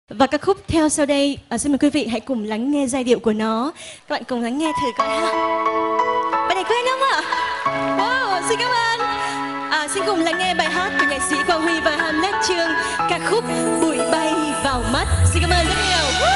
Và ca khúc theo sau đây, xin mời quý vị hãy cùng lắng nghe giai điệu của nó. Các bạn cùng lắng nghe thử coi ha. Bài này quen không ạ? Wow, xin cảm ơn. Xin cùng lắng nghe bài hát của nhạc sĩ Quang Huy và Hamlet Chương, ca khúc Bụi Bay Vào Mắt. Xin cảm ơn rất nhiều.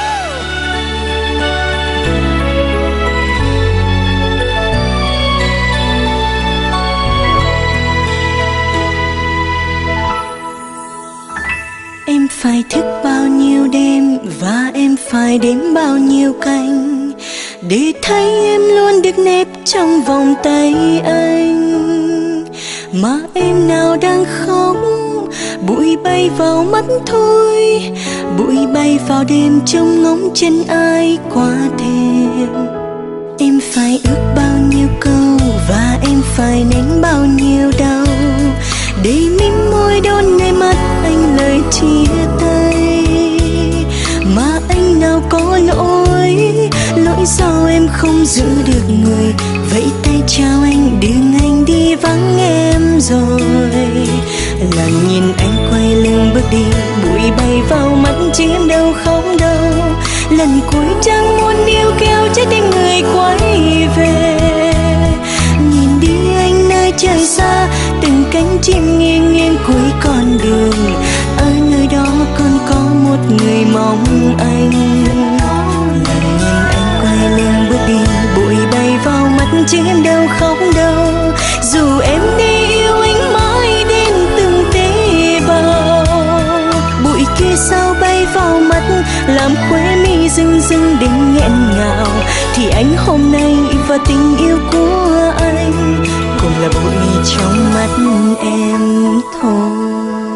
Em phải thức bao nhiêu đêm và em phải đếm bao nhiêu canh để thấy em luôn được nép trong vòng tay anh. Mà em nào đang khóc, bụi bay vào mắt thôi, bụi bay vào đêm trông ngóng chân ai qua thềm. Em phải ước bao nhiêu câu và em phải nén bao nhiêu đau để mím môi đón nơi mắt anh lời chia tay. Mà anh nào có lỗi, lỗi do em không giữ được người. Vậy tay chào anh, đừng anh đi vắng em rồi. Lần nhìn anh quay lưng bước đi, bụi bay vào mắt chứ em đâu khóc đâu. Lần cuối chẳng muốn níu kéo trái tim người quay về. Nhìn đi anh nơi trời xa, từng cánh chim nghiêng nghiêng cuối con đường. Ở nơi đó còn có một người mong anh. Lần nhìn anh quay lưng bước đi, bụi bay vào mắt chứ em đâu khóc đâu. Dù em đi yêu anh mãi đến từng tế bào, bụi kia sao bay vào mắt làm khóe mi rưng rưng đến nghẹn ngào. Thì anh hôm nay và tình yêu của anh cũng là bụi trong mắt em thôi.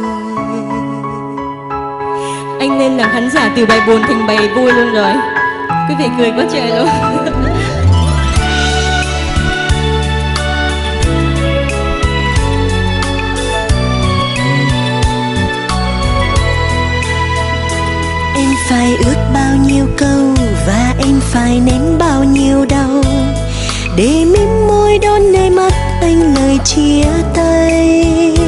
Anh nên làm khán giả từ bài buồn thành bài vui luôn rồi. Quý vị cười quá trời luôn. Em phải ước bao nhiêu câu và em phải nén bao nhiêu đau để mím môi đón nơi mắt anh lời chia tay.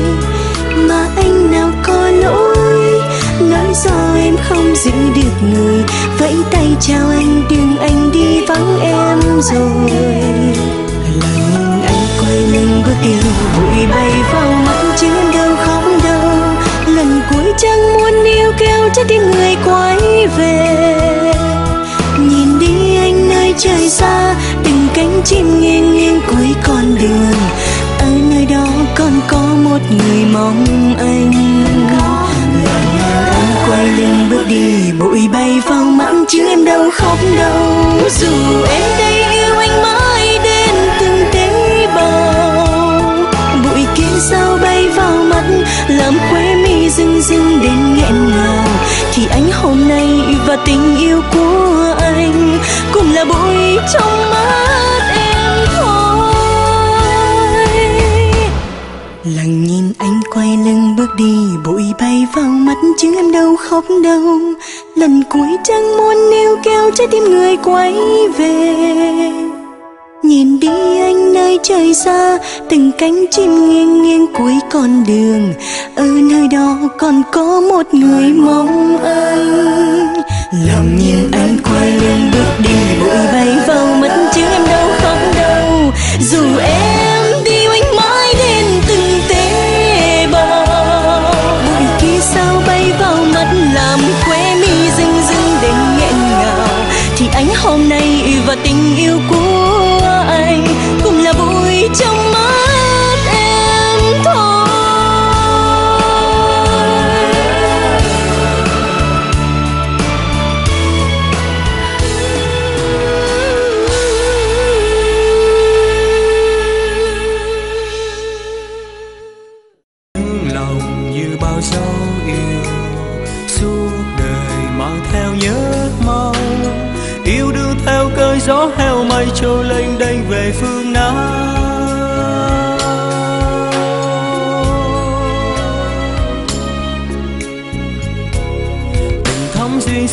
Mà anh nào có lỗi, lỗi do em không giữ được người. Vẫy tay chào anh, đừng anh đi vắng em rồi. Lần nhìn anh quay lưng bước đi, bụi bay vào mắt chứ em đâu khóc đâu. Lần cuối chẳng muốn níu kéo trái tim người quay về. Nhìn đi anh nơi trời xa, từng cánh chim nghiêng nghiêng cuối con đường. Ở nơi đó còn có một người mong anh. Lần nhìn anh quay lưng bước đi, bụi bay vào mắt chứ em đâu khóc đâu. Dù em đây yêu anh mãi đến từng tế bào, bụi kia sao bay vào mắt làm khóe mi rưng rưng đến nghẹn ngào. Thì anh hôm nay và tình yêu của anh cũng là bụi trong mắt em thôi. Lần nhìn anh quay lưng bước đi, bụi bay vào mắt chứ em đâu khóc đâu. Lần cuối chẳng muốn níu kéo trái tim người quay về. Nhìn đi anh nơi trời xa, từng cánh chim nghiêng nghiêng cuối con đường. Ở nơi đó còn có một người mong anh. Lòng nhìn anh quay lưng bước đi, bụi bay vào mắt chứ em đâu khóc đâu. Dù em đi anh mãi đến từng tế bào, bụi kia sao bay vào mắt làm khóe mi rưng rưng đến nghẹn ngào. Thì anh hôm nay và tình yêu của anh cũng là bụi trong mắt em thôi. Lòng như bao dấu yêu suốt đời mang theo nhớ mong. Yêu đương theo cơn gió heo mây trôi lênh đênh về phương Nam. Tình thắm duyên